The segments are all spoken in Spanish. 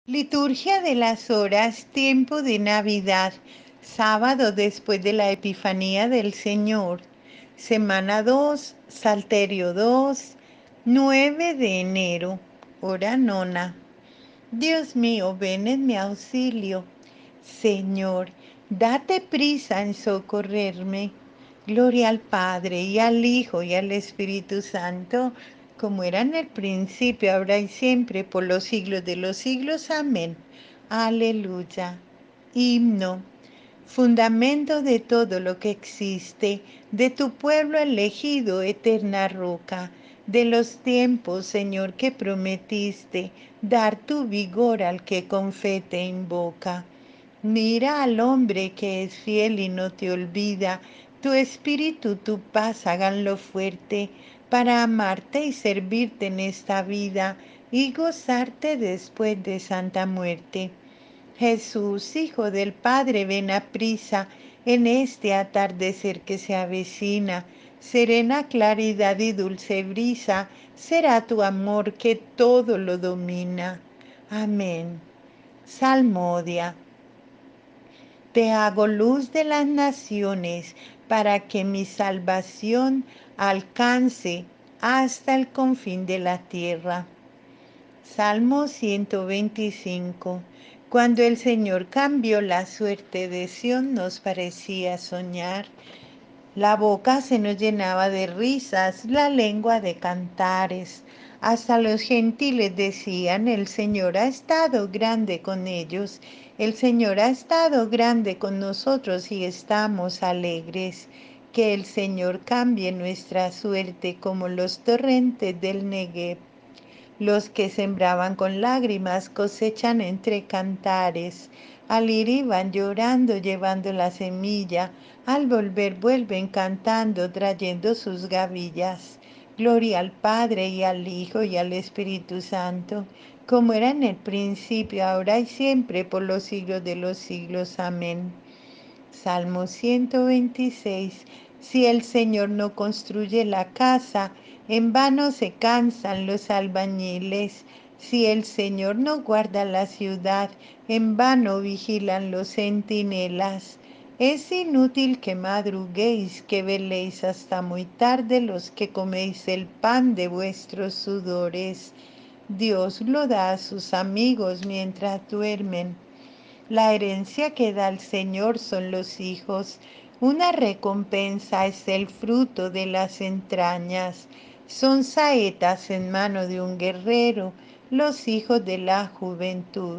Liturgia de las Horas, tiempo de Navidad, sábado después de la Epifanía del Señor, semana 2, Salterio 2, 9 de enero, hora nona. Dios mío, ven en mi auxilio. Señor, date prisa en socorrerme. Gloria al Padre y al Hijo y al Espíritu Santo, como era en el principio, ahora y siempre, por los siglos de los siglos. Amén. Aleluya. Himno. Fundamento de todo lo que existe, de tu pueblo elegido, eterna roca, de los tiempos, Señor, que prometiste dar tu vigor al que con fe te invoca. Mira al hombre que es fiel y no te olvida, tu espíritu, tu paz, háganlo fuerte para amarte y servirte en esta vida y gozarte después de santa muerte. Jesús, Hijo del Padre, ven a prisa en este atardecer que se avecina. Serena claridad y dulce brisa será tu amor que todo lo domina. Amén. Salmodia. Te hago luz de las naciones para que mi salvación alcance hasta el confín de la tierra. Salmo 125. Cuando el Señor cambió la suerte de Sión, nos parecía soñar. La boca se nos llenaba de risas, la lengua de cantares. Hasta los gentiles decían, el Señor ha estado grande con ellos, el Señor ha estado grande con nosotros y estamos alegres. Que el Señor cambie nuestra suerte como los torrentes del Negev. Los que sembraban con lágrimas cosechan entre cantares. Al ir iban llorando llevando la semilla, al volver vuelven cantando trayendo sus gavillas. Gloria al Padre y al Hijo y al Espíritu Santo, como era en el principio, ahora y siempre, por los siglos de los siglos. Amén. Salmo 126. Si el Señor no construye la casa, en vano se cansan los albañiles. Si el Señor no guarda la ciudad, en vano vigilan los centinelas. Es inútil que madruguéis, que veléis hasta muy tarde los que coméis el pan de vuestros sudores. Dios lo da a sus amigos mientras duermen. La herencia que da el Señor son los hijos. Una recompensa es el fruto de las entrañas. Son saetas en mano de un guerrero, los hijos de la juventud.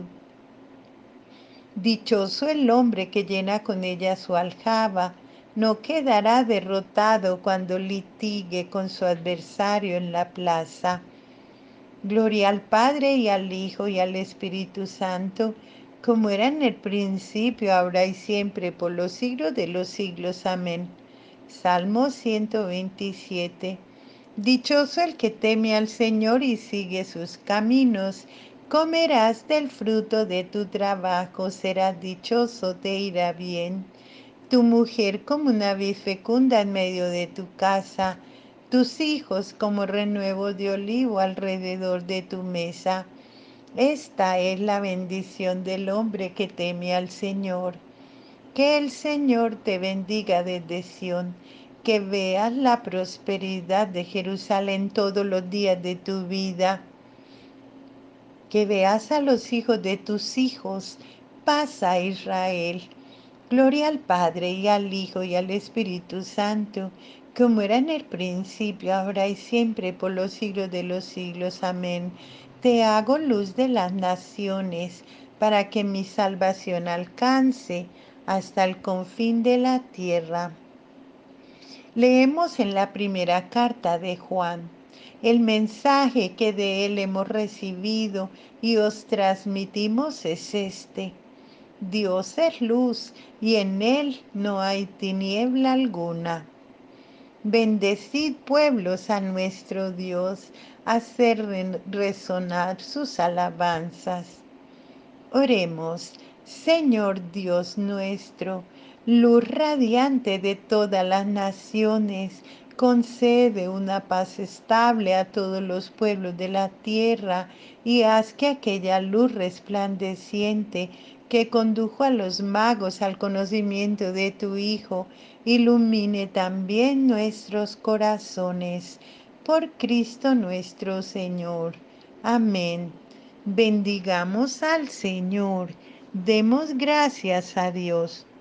Dichoso el hombre que llena con ella su aljaba, no quedará derrotado cuando litigue con su adversario en la plaza. Gloria al Padre y al Hijo y al Espíritu Santo, como era en el principio, ahora y siempre, por los siglos de los siglos. Amén. Salmo 127. Dichoso el que teme al Señor y sigue sus caminos. Comerás del fruto de tu trabajo, serás dichoso, te irá bien. Tu mujer como una vid fecunda en medio de tu casa, tus hijos como renuevos de olivo alrededor de tu mesa. Esta es la bendición del hombre que teme al Señor. Que el Señor te bendiga desde Sión, que veas la prosperidad de Jerusalén todos los días de tu vida, que veas a los hijos de tus hijos, paz a Israel. Gloria al Padre y al Hijo y al Espíritu Santo, como era en el principio, ahora y siempre, por los siglos de los siglos. Amén. Te hago luz de las naciones, para que mi salvación alcance hasta el confín de la tierra. Leemos en la primera carta de Juan. El mensaje que de él hemos recibido y os transmitimos es este: Dios es luz y en él no hay tiniebla alguna. Bendecid pueblos a nuestro Dios, hacer resonar sus alabanzas. Oremos. Señor Dios nuestro, luz radiante de todas las naciones, Concede una paz estable a todos los pueblos de la tierra y haz que aquella luz resplandeciente que condujo a los magos al conocimiento de tu Hijo ilumine también nuestros corazones. Por Cristo nuestro Señor. Amén. Bendigamos al Señor. Demos gracias a Dios.